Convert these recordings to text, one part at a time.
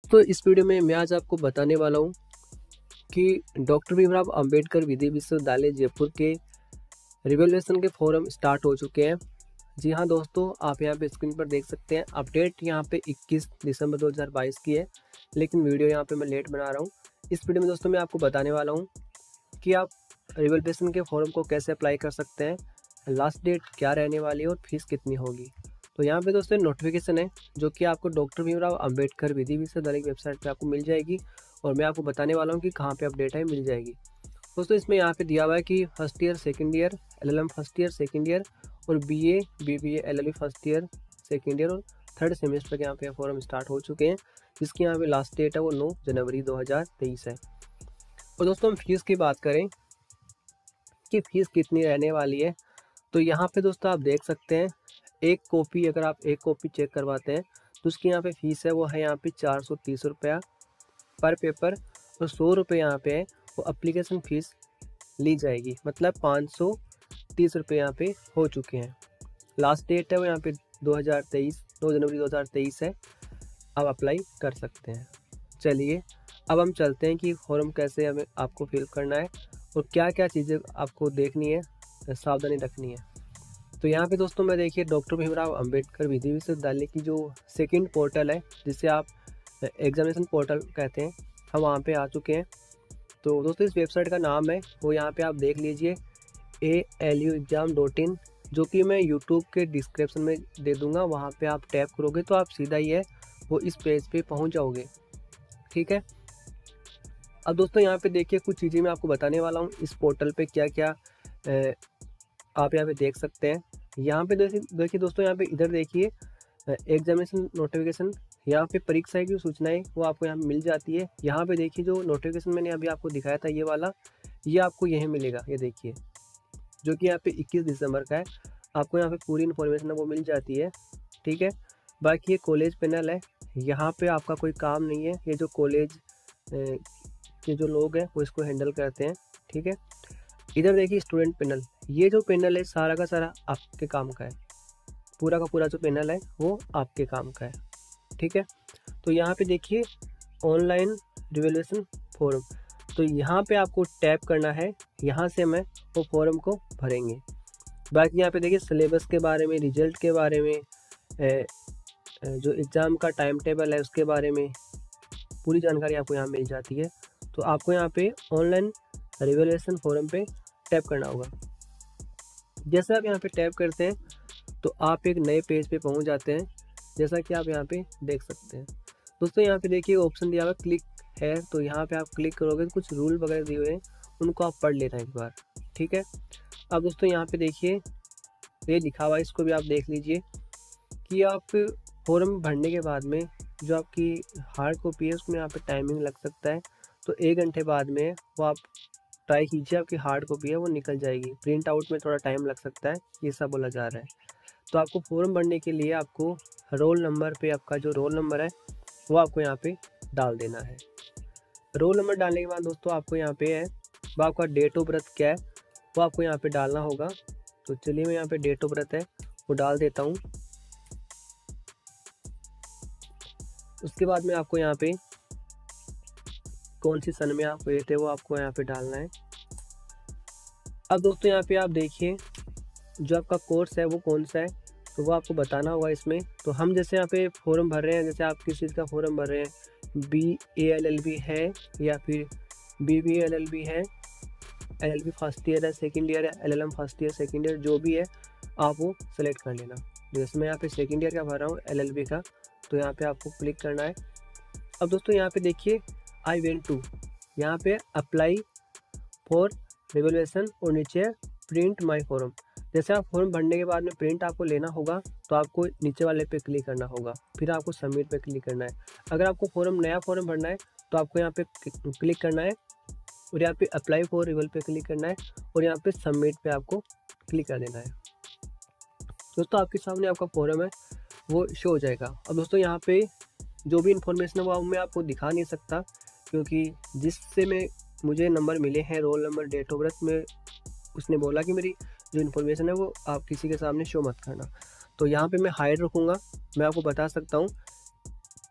तो इस वीडियो में मैं आज आपको बताने वाला हूँ कि डॉक्टर भीमराव अंबेडकर विधि विश्वविद्यालय जयपुर के रिवैल्यूएशन के फॉर्म स्टार्ट हो चुके हैं। जी हाँ दोस्तों, आप यहाँ पे स्क्रीन पर देख सकते हैं। अपडेट यहाँ पे 21 दिसंबर 2022 की है, लेकिन वीडियो यहाँ पे मैं लेट बना रहा हूँ। इस वीडियो में दोस्तों मैं आपको बताने वाला हूँ कि आप रिवैल्यूएशन के फॉर्म को कैसे अप्लाई कर सकते हैं, लास्ट डेट क्या रहने वाली है और फीस कितनी होगी। तो यहाँ पे दोस्तों नोटिफिकेशन है जो कि आपको डॉक्टर भीमराव अंबेडकर विधि विश्वविद्यालय की वेबसाइट पे आपको मिल जाएगी, और मैं आपको बताने वाला हूँ कि कहाँ पे अपडेट है, मिल जाएगी। दोस्तों इसमें यहाँ पे दिया हुआ है कि first year second year LLM first year second year और BA BBA LLB first year second year और थर्ड सेमेस्टर के यहाँ पे फॉर्म स्टार्ट हो चुके हैं, जिसकी यहाँ पे लास्ट डेट है वो 9 जनवरी 2023 है। और दोस्तों हम फीस की बात करें कि फीस कितनी रहने वाली है, तो यहाँ पे दोस्तों आप देख सकते हैं एक कॉपी, अगर आप एक कॉपी चेक करवाते हैं तो उसकी यहाँ पे फीस है वो है यहाँ पे 430 रुपया पर पेपर, और 100 रुपये यहाँ पे है वो एप्लीकेशन फ़ीस ली जाएगी। मतलब 530 रुपये यहाँ पे हो चुके हैं। लास्ट डेट है वो यहाँ पे 2023 9 जनवरी 2023 है। आप अप्लाई कर सकते हैं। चलिए अब हम चलते हैं कि फॉर्म कैसे हमें आपको फिल करना है और क्या क्या चीज़ें आपको देखनी है, सावधानी रखनी है। तो यहाँ पे दोस्तों मैं देखिए डॉक्टर भीमराव अंबेडकर विधि विश्वविद्यालय की जो सेकंड पोर्टल है, जिसे आप एग्जामिनेशन पोर्टल कहते हैं, हम वहाँ पे आ चुके हैं। तो दोस्तों इस वेबसाइट का नाम है वो यहाँ पे आप देख लीजिए ALUexam.in, जो कि मैं यूट्यूब के डिस्क्रिप्शन में दे दूँगा। वहाँ पे आप टैप करोगे तो आप सीधा ही है वो इस पेज पे पहुँच जाओगे। ठीक है। अब दोस्तों यहाँ पे देखिए कुछ चीज़ें मैं आपको बताने वाला हूँ इस पोर्टल पे क्या क्या आप यहाँ पे देख सकते हैं। यहाँ पे देखिए दोस्तों, यहाँ पे इधर देखिए एग्जामिनेशन नोटिफिकेशन, यहाँ पे परीक्षा की सूचनाएं वो आपको यहाँ मिल जाती है। यहाँ पे देखिए जो नोटिफिकेशन मैंने अभी आपको दिखाया था ये वाला, ये आपको यहीं मिलेगा। ये देखिए जो कि यहाँ पे 21 दिसंबर का है, आपको यहाँ पे पूरी इन्फॉर्मेशन वो मिल जाती है। ठीक है। बाकी ये कॉलेज पैनल है, यहाँ पे आपका कोई काम नहीं है, ये जो कॉलेज के जो लोग हैं वो इसको हैंडल करते हैं। ठीक है। इधर देखिए स्टूडेंट पैनल, ये जो पैनल है सारा का सारा आपके काम का है। पूरा का पूरा जो पैनल है वो आपके काम का है। ठीक है। तो यहाँ पे देखिए ऑनलाइन रिवैल्यूएशन फॉर्म, तो यहाँ पे आपको टैप करना है, यहाँ से मैं वो फॉर्म को भरेंगे। बाकी यहाँ पे देखिए सिलेबस के बारे में, रिजल्ट के बारे में, जो एग्ज़ाम का टाइम टेबल है उसके बारे में पूरी जानकारी आपको यहाँ मिल जाती है। तो आपको यहाँ पे ऑनलाइन रिवैल्यूएशन फॉर्म पे टैप करना होगा। जैसे आप यहाँ पे टैप करते हैं तो आप एक नए पेज पे पहुँच जाते हैं, जैसा कि आप यहाँ पे देख सकते हैं। दोस्तों यहाँ पे देखिए ऑप्शन दिया हुआ क्लिक है, तो यहाँ पे आप क्लिक करोगे तो कुछ रूल वगैरह दिए हुए हैं, उनको आप पढ़ लेना एक बार। ठीक है। अब दोस्तों यहाँ पे देखिए ये लिखा हुआ है, इसको भी आप देख लीजिए कि आप फॉर्म भरने के बाद में जो आपकी हार्ड कॉपी है उसमें यहाँ पे टाइमिंग लग सकता है, तो 1 घंटे बाद में वो आप ट्राई कीजिए, आपकी हार्ड कॉपी है वो निकल जाएगी। प्रिंट आउट में थोड़ा टाइम लग सकता है, ये सब बोला जा रहा है। तो आपको फॉर्म भरने के लिए आपको रोल नंबर पे, आपका जो रोल नंबर है वो आपको यहाँ पे डाल देना है। रोल नंबर डालने के बाद दोस्तों आपको यहाँ पे है वो आपका डेट ऑफ बर्थ क्या है वो आपको यहाँ पे डालना होगा। तो चलिए मैं यहाँ पे डेट ऑफ बर्थ है वो डाल देता हूँ। उसके बाद में आपको यहाँ पे कौन सी सन में आप हुए थे वो आपको यहाँ पे डालना है। अब दोस्तों यहाँ पे आप देखिए जो आपका कोर्स है वो कौन सा है, तो वो आपको बताना होगा इसमें। तो हम जैसे यहाँ पे फॉर्म भर रहे हैं, जैसे आप किस चीज़ का फॉर्म भर रहे हैं, BALLB है या फिर BBLLB है, LLB फर्स्ट ईयर है सेकंड ईयर है, LLM first year second year, जो भी है आप वो सेलेक्ट कर लेना। जैसे मैं यहाँ पे सेकंड ईयर का भर रहा हूँ LLB का, तो यहाँ पे आपको क्लिक करना है। अब दोस्तों यहाँ पे देखिए आई वेंट टू, यहाँ पे अप्लाई फॉर रिवैल्यूएशन और नीचे प्रिंट माई फॉर्म। जैसे आप फॉर्म भरने के बाद में प्रिंट आपको लेना होगा तो आपको नीचे वाले पे क्लिक करना होगा, फिर आपको सबमिट पे क्लिक करना है। अगर आपको नया फॉर्म भरना है तो आपको यहाँ पे क्लिक करना है और यहाँ पे अप्लाई फॉर रिवैल पे क्लिक करना है और यहाँ पे सबमिट पे आपको क्लिक कर देना है। दोस्तों आपके सामने आपका फॉर्म है वो शो हो जाएगा। अब दोस्तों यहाँ पे जो भी इन्फॉर्मेशन है वो मैं आपको दिखा नहीं सकता, क्योंकि जिससे मुझे नंबर मिले हैं, roll number, date of birth में, उसने बोला कि मेरी जो इन्फॉर्मेशन है वो आप किसी के सामने शो मत करना। तो यहाँ पे मैं हाइड रखूँगा। मैं आपको बता सकता हूँ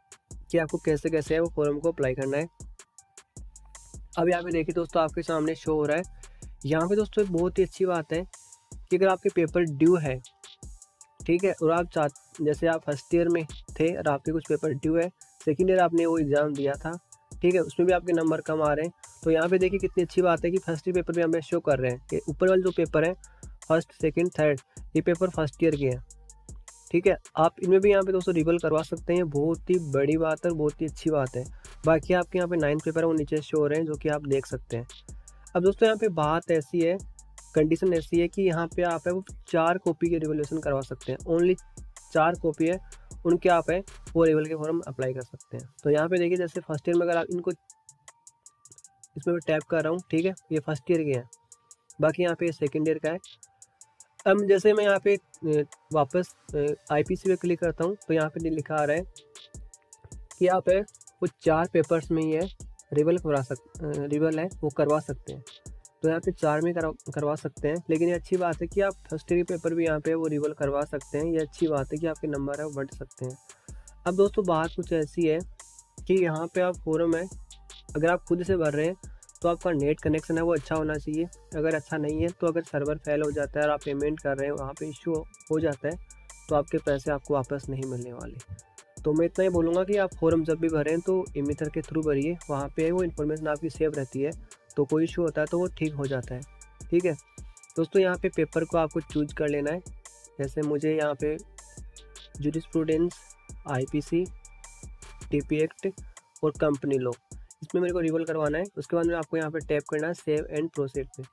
कि आपको कैसे कैसे है वो फॉर्म को अप्लाई करना है। अब यहाँ पे देखिए दोस्तों, आपके सामने शो हो रहा है। यहाँ पे दोस्तों एक बहुत ही अच्छी बात है कि अगर आपके पेपर ड्यू है, ठीक है, और आप जैसे आप फर्स्ट ईयर में थे और आपके कुछ पेपर ड्यू है, सेकेंड ईयर आपने वो एग्ज़ाम दिया था, ठीक है, उसमें भी आपके नंबर कम आ रहे हैं, तो यहाँ पे देखिए कितनी अच्छी बात है कि फर्स्ट ईयर पेपर भी हमें शो कर रहे हैं कि ऊपर वाले जो पेपर हैं फर्स्ट सेकंड थर्ड, ये पेपर फर्स्ट ईयर के हैं, ठीक है। आप इनमें भी यहाँ पे दोस्तों रिवल करवा सकते हैं, बहुत ही बड़ी बात है और बहुत ही अच्छी बात है। बाकी आपके यहाँ पे 9 पेपर है वो नीचे शो हो रहे हैं, जो कि आप देख सकते हैं। अब दोस्तों यहाँ पे बात ऐसी है, कंडीशन ऐसी है कि यहाँ पे आप है वो 4 कॉपी के रिवोल्यूशन करवा सकते हैं, ओनली 4 कॉपी है उनके आप है वो रिवल के फॉर्म अप्लाई कर सकते हैं। तो यहाँ पे देखिए, जैसे फर्स्ट ईयर में अगर आप इनको इसमें मैं टैप कर रहा हूँ, ठीक है, ये फर्स्ट ईयर के हैं, बाकी यहाँ पे सेकेंड ईयर का है। अब जैसे मैं यहाँ पे वापस IPC पे क्लिक करता हूँ, तो यहाँ पे लिखा आ रहा है कि आप है वो 4 पेपर्स में ही है रिवल रिवल है वो करवा सकते हैं। तो यहाँ पे 4 में करवा सकते हैं, लेकिन ये अच्छी बात है कि आप फर्स्ट ईयर के पेपर भी यहाँ पे वो रिवल करवा सकते हैं। ये अच्छी बात है कि आपके नंबर है वो बढ़ सकते हैं। अब दोस्तों बात कुछ ऐसी है कि यहाँ पे आप फॉर्म है अगर आप खुद से भर रहे हैं तो आपका नेट कनेक्शन है वो अच्छा होना चाहिए। अगर अच्छा नहीं है तो अगर सर्वर फेल हो जाता है और आप पेमेंट कर रहे हैं वहाँ पे इशू हो जाता है तो आपके पैसे आपको वापस नहीं मिलने वाले। तो मैं इतना ही बोलूँगा कि आप फॉर्म जब भी भरें तो ईमेथर के थ्रू भरिए, वहाँ पे वो इन्फॉर्मेशन आपकी सेव रहती है, तो कोई इशू होता है तो वो ठीक हो जाता है, ठीक है दोस्तों। यहाँ पे पेपर को आपको चूज कर लेना है, जैसे मुझे यहाँ पे जूरिस्प्रूडेंस, IPC, TP एक्ट और कंपनी लॉ, इसमें मेरे को रिवल करवाना है। उसके बाद में आपको यहाँ पे टैप करना है सेव एंड प्रोसीड पे।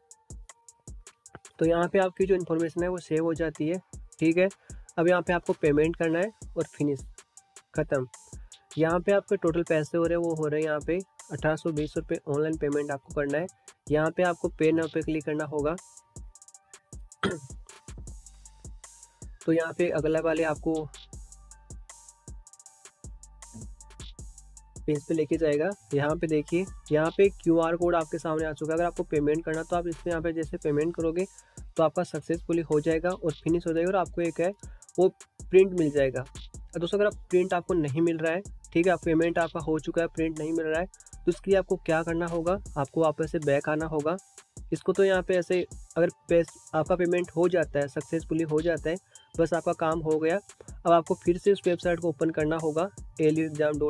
तो यहाँ पे आपकी जो इन्फॉर्मेशन है वो सेव हो जाती है, ठीक है। अब यहाँ पे आपको पेमेंट करना है और फिनिश, ख़त्म। यहाँ पे आपके टोटल पैसे हो रहे हैं वो हो रहे हैं यहाँ पे 1820 रुपये ऑनलाइन पेमेंट आपको करना है। यहाँ पे आपको पे नाउ पे क्लिक करना होगा। तो यहाँ पे अगला वाले आपको पेज पे लेके जाएगा। यहाँ पे देखिए, यहाँ पे QR कोड आपके सामने आ चुका है। अगर आपको पेमेंट करना तो आप इसमें यहाँ पे जैसे पेमेंट करोगे तो आपका सक्सेसफुली हो जाएगा और फिनिश हो जाएगा और आपको एक है वो प्रिंट मिल जाएगा। और दोस्तों अगर प्रिंट आपको नहीं मिल रहा है, ठीक है, आप पेमेंट आपका हो चुका है, प्रिंट नहीं मिल रहा है, तो इसके लिए आपको क्या करना होगा, आपको वापस से बैक आना होगा। इसको तो यहाँ पे ऐसे अगर आपका पेमेंट हो जाता है, सक्सेसफुली हो जाता है, बस आपका काम हो गया। अब आपको फिर से उस वेबसाइट को ओपन करना होगा, ALU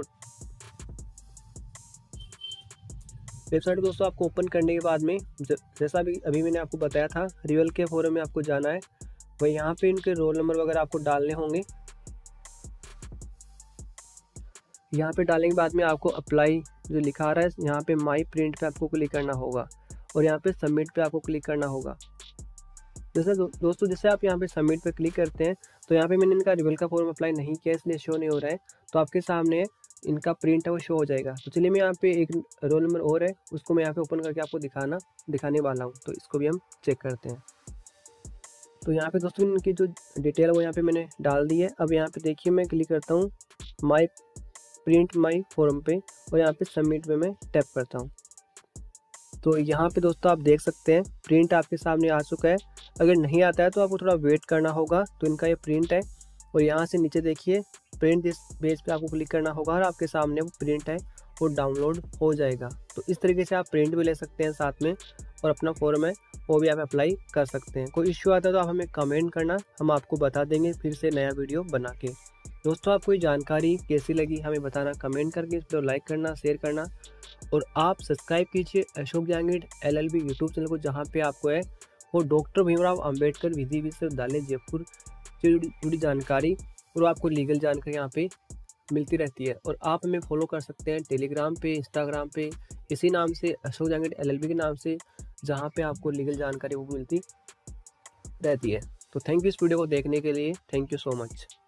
वेबसाइट दोस्तों आपको ओपन करने के बाद में जैसा भी अभी मैंने आपको बताया था, रिवल के फॉरम में आपको जाना है, वही यहाँ पे इनके रोल नंबर वगैरह आपको डालने होंगे। यहाँ पे डालने के बाद में आपको अप्लाई जो लिखा आ रहा है यहाँ पे माई प्रिंट पे आपको क्लिक करना होगा और यहाँ पे सबमिट पे आपको क्लिक करना होगा। जैसे दोस्तों जैसे आप यहाँ पे सबमिट पे क्लिक करते हैं तो यहाँ पे मैंने इनका रिवल का फॉर्म अप्लाई नहीं किया इसलिए शो नहीं हो रहा है, तो आपके सामने इनका प्रिंट है वो शो हो जाएगा। तो चलिए मैं यहाँ पे एक रोल नंबर और है उसको मैं यहाँ पे ओपन करके आपको दिखाने वाला हूँ, तो इसको भी हम चेक करते हैं। तो यहाँ पे दोस्तों इनकी जो डिटेल है वो यहाँ पे मैंने डाल दी है। अब यहाँ पे देखिए मैं क्लिक करता हूँ प्रिंट माई फॉर्म पे और यहाँ पे सबमिट पे मैं टैप करता हूँ। तो यहाँ पे दोस्तों आप देख सकते हैं प्रिंट आपके सामने आ चुका है। अगर नहीं आता है तो आपको थोड़ा वेट करना होगा। तो इनका ये प्रिंट है और यहाँ से नीचे देखिए प्रिंट दिस पेज पे आपको क्लिक करना होगा और आपके सामने वो प्रिंट है वो डाउनलोड हो जाएगा। तो इस तरीके से आप प्रिंट भी ले सकते हैं साथ में और अपना फॉर्म है वो भी आप अप्लाई कर सकते हैं। कोई इश्यू आता है तो आप हमें कमेंट करना, हम आपको बता देंगे फिर से नया वीडियो बना के। दोस्तों आपको ये जानकारी कैसी लगी हमें बताना कमेंट करके, इस वीडियो लाइक करना, शेयर करना और आप सब्सक्राइब कीजिए Ashok Jahangir LLB YouTube channel को, जहाँ पे आपको है वो डॉक्टर भीमराव अंबेडकर विधि विश्वविद्यालय जयपुर से जुड़ी जानकारी और आपको लीगल जानकारी यहाँ पे मिलती रहती है। और आप हमें फॉलो कर सकते हैं टेलीग्राम पे, इंस्टाग्राम पे, इसी नाम से अशोक जहांगीर LLB के नाम से, जहाँ पे आपको लीगल जानकारी वो मिलती रहती है। तो थैंक यू इस वीडियो को देखने के लिए, थैंक यू सो मच।